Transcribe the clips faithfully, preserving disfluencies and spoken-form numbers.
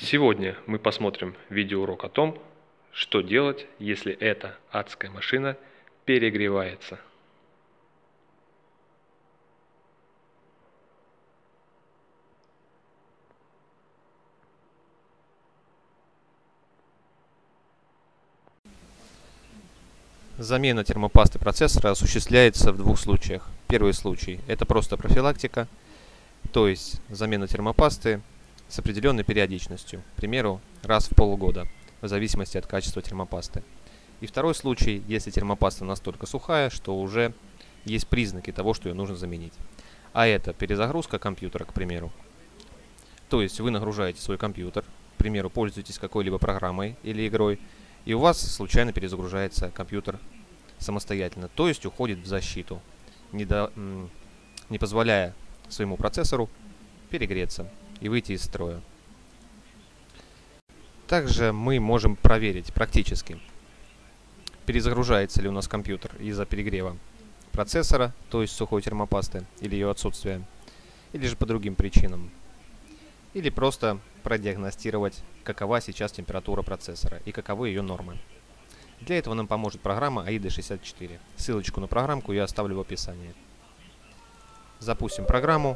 Сегодня мы посмотрим видеоурок о том, что делать, если эта адская машина перегревается. Замена термопасты процессора осуществляется в двух случаях. Первый случай – это просто профилактика, то есть замена термопасты с определенной периодичностью, к примеру, раз в полгода, в зависимости от качества термопасты. И второй случай, если термопаста настолько сухая, что уже есть признаки того, что ее нужно заменить. А это перезагрузка компьютера, к примеру. То есть вы нагружаете свой компьютер, к примеру, пользуетесь какой-либо программой или игрой, и у вас случайно перезагружается компьютер самостоятельно, то есть уходит в защиту, не, до, не позволяя своему процессору перегреться и выйти из строя. Также мы можем проверить практически, перезагружается ли у нас компьютер из-за перегрева процессора, то есть сухой термопасты или ее отсутствия, или же по другим причинам. Или просто продиагностировать, какова сейчас температура процессора и каковы ее нормы. Для этого нам поможет программа аида шестьдесят четыре. Ссылочку на программку я оставлю в описании. Запустим программу.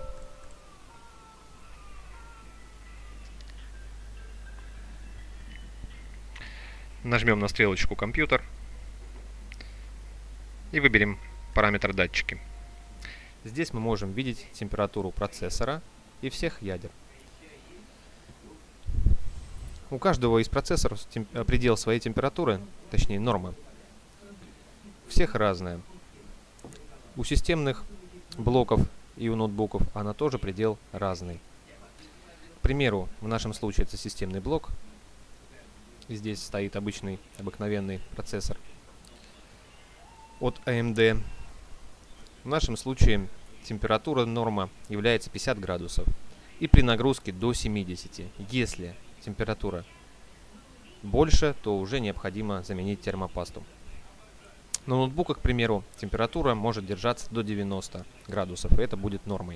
Нажмем на стрелочку «Компьютер» и выберем параметр «Датчики». Здесь мы можем видеть температуру процессора и всех ядер. У каждого из процессоров предел своей температуры, точнее норма, всех разная. У системных блоков и у ноутбуков она тоже предел разный. К примеру, в нашем случае это системный блок. Здесь стоит обычный, обыкновенный процессор от а эм дэ. В нашем случае температура норма является пятьдесят градусов и при нагрузке до семидесяти. Если температура больше, то уже необходимо заменить термопасту. На ноутбуках, к примеру, температура может держаться до девяноста градусов, и это будет нормой.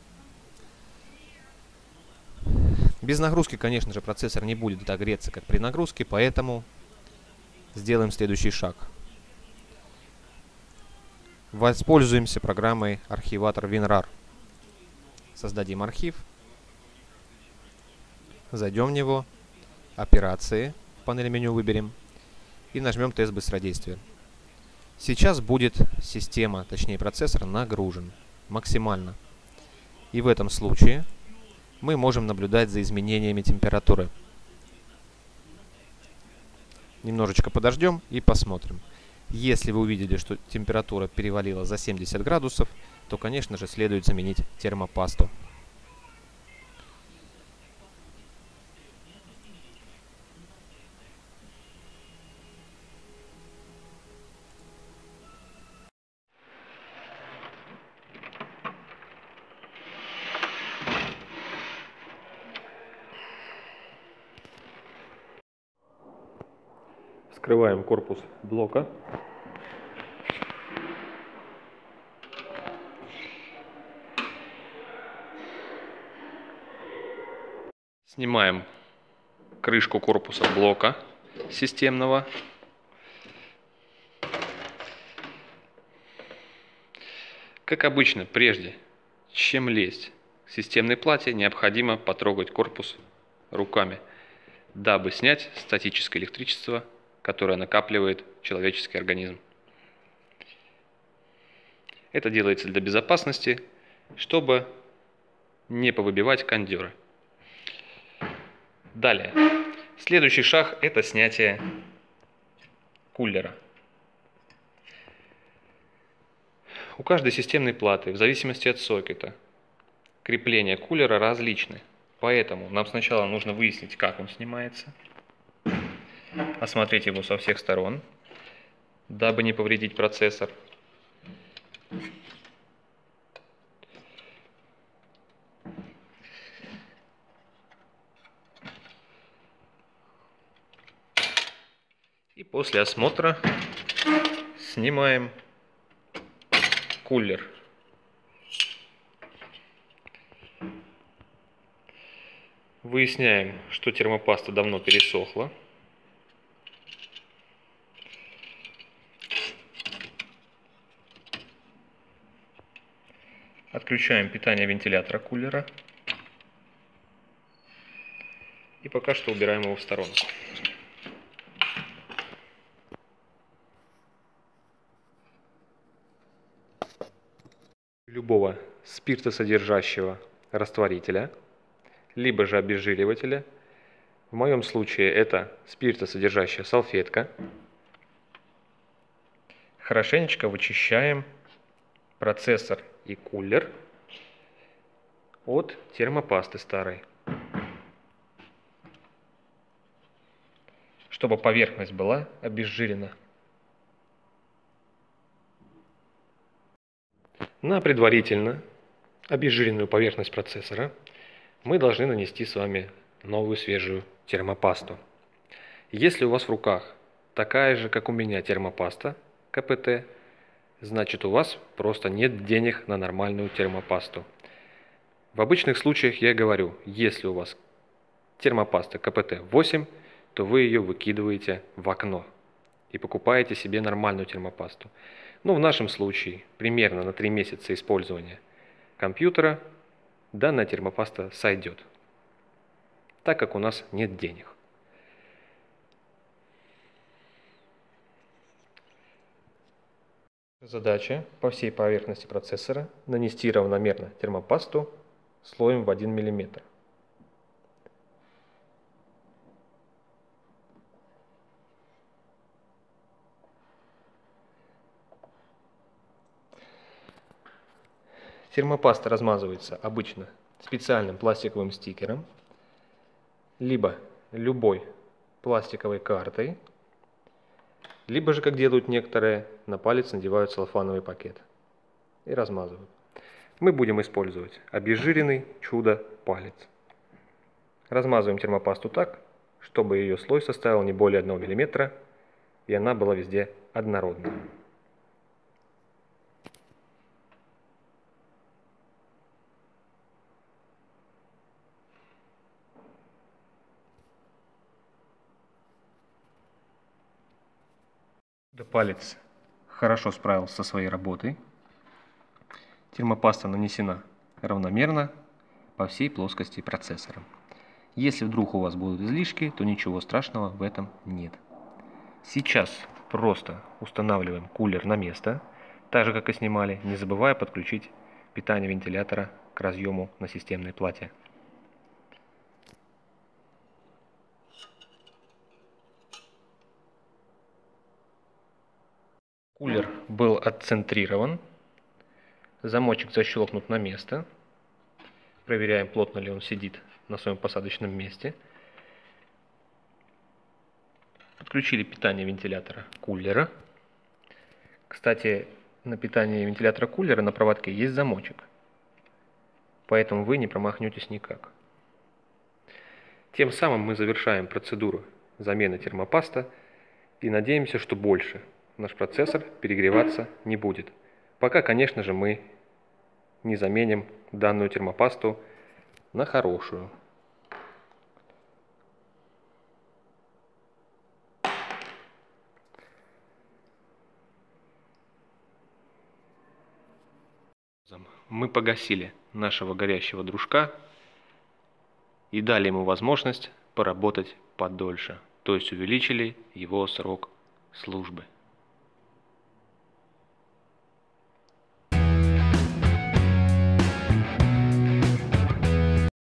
Без нагрузки, конечно же, процессор не будет так греться, как при нагрузке, поэтому сделаем следующий шаг. Воспользуемся программой архиватор WinRAR. Создадим архив. Зайдем в него, операции, в панели меню выберем и нажмем тест быстродействия. Сейчас будет система, точнее процессор, нагружен максимально. И в этом случае мы можем наблюдать за изменениями температуры. Немножечко подождем и посмотрим. Если вы увидели, что температура перевалила за семьдесят градусов, то, конечно же, следует заменить термопасту. Вскрываем корпус блока. Снимаем крышку корпуса блока системного. Как обычно, прежде чем лезть к системной плате, необходимо потрогать корпус руками, дабы снять статическое электричество, которое накапливает человеческий организм. Это делается для безопасности, чтобы не повыбивать кондеры. Далее. Следующий шаг – это снятие кулера. У каждой системной платы, в зависимости от сокета, крепления кулера различны. Поэтому нам сначала нужно выяснить, как он снимается, осмотреть его со всех сторон, дабы не повредить процессор. И после осмотра снимаем кулер. Выясняем, что термопаста давно пересохла. Отключаем питание вентилятора кулера. И пока что убираем его в сторонку. Любого спиртосодержащего растворителя, либо же обезжиривателя, в моем случае это спиртосодержащая салфетка, хорошенечко вычищаем процессор и кулер от термопасты старой, чтобы поверхность была обезжирена. На предварительно обезжиренную поверхность процессора мы должны нанести с вами новую свежую термопасту. Если у вас в руках такая же, как у меня, термопаста ка пэ тэ, значит у вас просто нет денег на нормальную термопасту. В обычных случаях я говорю, если у вас термопаста ка пэ тэ восемь, то вы ее выкидываете в окно и покупаете себе нормальную термопасту. Но в нашем случае примерно на три месяца использования компьютера данная термопаста сойдет, так как у нас нет денег. Задача по всей поверхности процессора нанести равномерно термопасту слоем в один миллиметр. Термопаста размазывается обычно специальным пластиковым стикером, либо любой пластиковой картой, либо же, как делают некоторые, на палец надевают целлофановый пакет и размазывают. Мы будем использовать обезжиренный чудо-палец. Размазываем термопасту так, чтобы ее слой составил не более одного миллиметра, и она была везде однородной. Палец хорошо справился со своей работой. Термопаста нанесена равномерно по всей плоскости процессора. Если вдруг у вас будут излишки, то ничего страшного в этом нет. Сейчас просто устанавливаем кулер на место, так же как и снимали, не забывая подключить питание вентилятора к разъему на системной плате. Кулер был отцентрирован, замочек защелкнут на место. Проверяем, плотно ли он сидит на своем посадочном месте. Подключили питание вентилятора кулера. Кстати, на питании вентилятора кулера на проводке есть замочек, поэтому вы не промахнетесь никак. Тем самым мы завершаем процедуру замены термопаста и надеемся, что больше наш процессор перегреваться не будет. Пока, конечно же, мы не заменим данную термопасту на хорошую. Мы погасили нашего горящего дружка и дали ему возможность поработать подольше, то есть увеличили его срок службы.